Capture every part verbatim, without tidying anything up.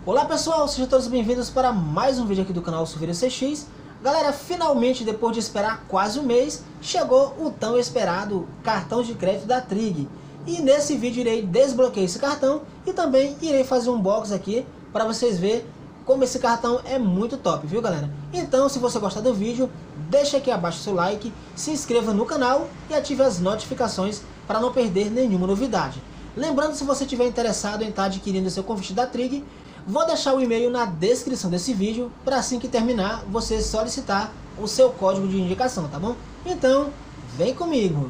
Olá pessoal, sejam todos bem-vindos para mais um vídeo aqui do canal Silveira C X. Galera, finalmente, depois de esperar quase um mês, chegou o tão esperado cartão de crédito da Trig. E nesse vídeo irei desbloquear esse cartão e também irei fazer um unboxing aqui para vocês verem como esse cartão é muito top, viu galera? Então, se você gostar do vídeo, deixa aqui abaixo o seu like, se inscreva no canal e ative as notificações para não perder nenhuma novidade. Lembrando, se você estiver interessado em estar adquirindo seu convite da Trig, vou deixar o e-mail na descrição desse vídeo, para assim que terminar, você solicitar o seu código de indicação, tá bom? Então, vem comigo!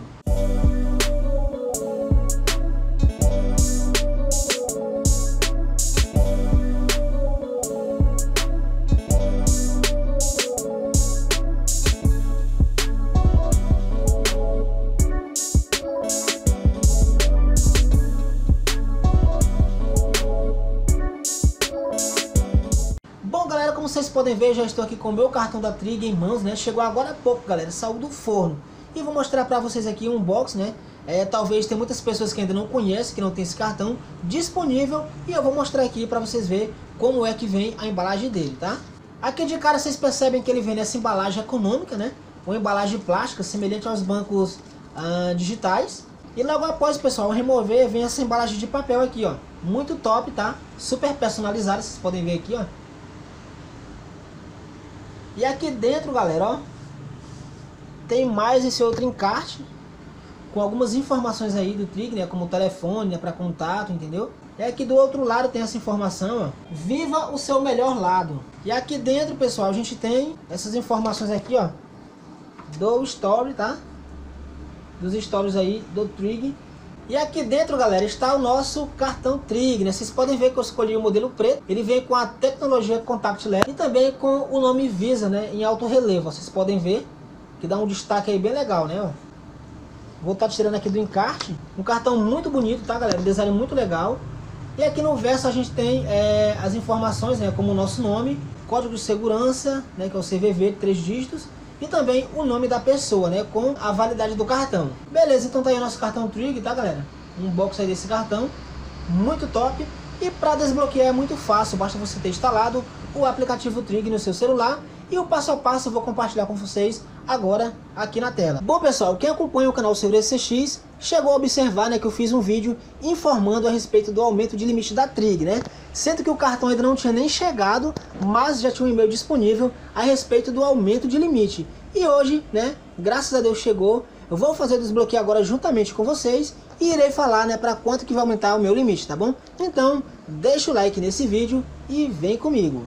Como vocês podem ver, já estou aqui com o meu cartão da Trig em mãos, né? Chegou agora há pouco, galera, saiu do forno. E vou mostrar para vocês aqui um unboxing, né? É, talvez tem muitas pessoas que ainda não conhecem, que não tem esse cartão disponível. E eu vou mostrar aqui para vocês verem como é que vem a embalagem dele, tá? Aqui de cara vocês percebem que ele vem nessa embalagem econômica, né? Uma embalagem plástica, semelhante aos bancos ah, digitais. E logo após, pessoal, remover, vem essa embalagem de papel aqui, ó. Muito top, tá? Super personalizada, vocês podem ver aqui, ó. E aqui dentro, galera, ó, tem mais esse outro encarte com algumas informações aí do Trig, né, como telefone, né, para contato, entendeu? E aqui do outro lado tem essa informação, ó, viva o seu melhor lado. E aqui dentro, pessoal, a gente tem essas informações aqui, ó, do Story, tá? Dos stories aí do Trig. E aqui dentro, galera, está o nosso cartão Trig, né? Vocês podem ver que eu escolhi o modelo preto. Ele vem com a tecnologia contactless e também com o nome Visa, né? Em alto relevo. Vocês podem ver que dá um destaque aí bem legal, né? Ó. Vou estar tirando aqui do encarte. Um cartão muito bonito, tá, galera? Um design muito legal. E aqui no verso a gente tem é, as informações, né? Como o nosso nome, código de segurança, né? Que é o C V V de três dígitos. E também o nome da pessoa, né, com a validade do cartão. Beleza, então tá aí o nosso cartão Trig, tá galera? Um box aí desse cartão, muito top. E para desbloquear é muito fácil, basta você ter instalado o aplicativo Trig no seu celular. E o passo a passo eu vou compartilhar com vocês agora aqui na tela. Bom pessoal, quem acompanha o canal Silveira C X chegou a observar, né, que eu fiz um vídeo informando a respeito do aumento de limite da Trig, né? Sendo que o cartão ainda não tinha nem chegado, mas já tinha um e-mail disponível a respeito do aumento de limite. E hoje, né, graças a Deus chegou. Eu vou fazer o desbloqueio agora juntamente com vocês e irei falar, né, para quanto que vai aumentar o meu limite, tá bom? Então, deixa o like nesse vídeo e vem comigo.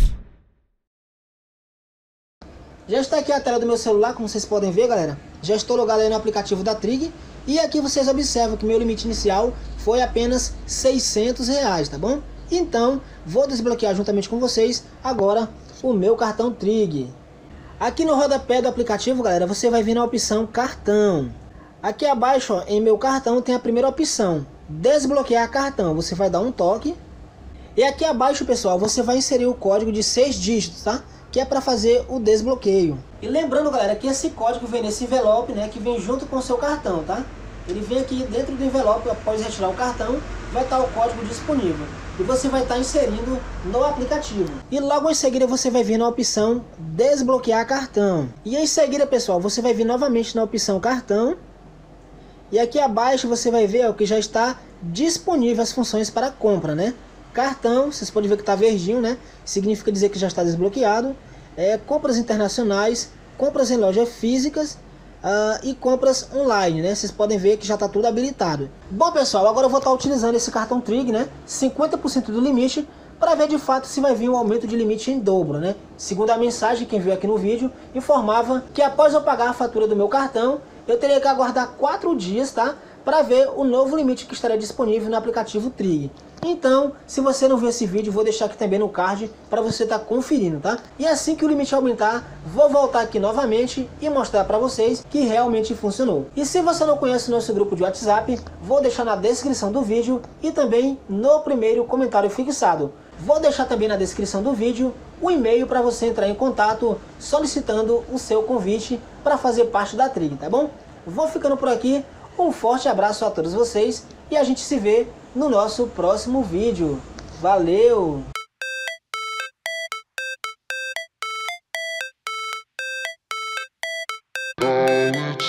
Já está aqui a tela do meu celular, como vocês podem ver, galera. Já estou logado aí no aplicativo da Trig. E aqui vocês observam que meu limite inicial foi apenas seiscentos reais, tá bom? Então, vou desbloquear juntamente com vocês agora o meu cartão Trig. Aqui no rodapé do aplicativo, galera, você vai vir na opção cartão. Aqui abaixo, ó, em meu cartão, tem a primeira opção, desbloquear cartão. Você vai dar um toque. E aqui abaixo, pessoal, você vai inserir o código de seis dígitos, tá? Que é para fazer o desbloqueio. E lembrando, galera, que esse código vem nesse envelope, né, que vem junto com o seu cartão, tá? Ele vem aqui dentro do envelope, após retirar o cartão, vai estar o código disponível. E você vai estar inserindo no aplicativo. E logo em seguida você vai vir na opção desbloquear cartão. E em seguida, pessoal, você vai vir novamente na opção cartão. E aqui abaixo você vai ver ó, que já está disponível as funções para compra, né? Cartão, vocês podem ver que está verdinho, né? Significa dizer que já está desbloqueado. É, compras internacionais, compras em lojas físicas uh, e compras online, né? Vocês podem ver que já está tudo habilitado. Bom pessoal, agora eu vou estar utilizando esse cartão Trig, né? cinquenta por cento do limite, para ver de fato se vai vir um aumento de limite em dobro, né? Segundo a mensagem que enviou aqui no vídeo, informava que após eu pagar a fatura do meu cartão, eu teria que aguardar quatro dias, tá? Para ver o novo limite que estaria disponível no aplicativo Trig. Então, se você não viu esse vídeo, vou deixar aqui também no card para você estar tá conferindo, tá? E assim que o limite aumentar, vou voltar aqui novamente e mostrar para vocês que realmente funcionou. E se você não conhece o nosso grupo de WhatsApp, vou deixar na descrição do vídeo e também no primeiro comentário fixado. Vou deixar também na descrição do vídeo o e-mail para você entrar em contato solicitando o seu convite para fazer parte da Trig, tá bom? Vou ficando por aqui. Um forte abraço a todos vocês e a gente se vê no nosso próximo vídeo. Valeu!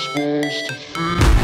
resposta.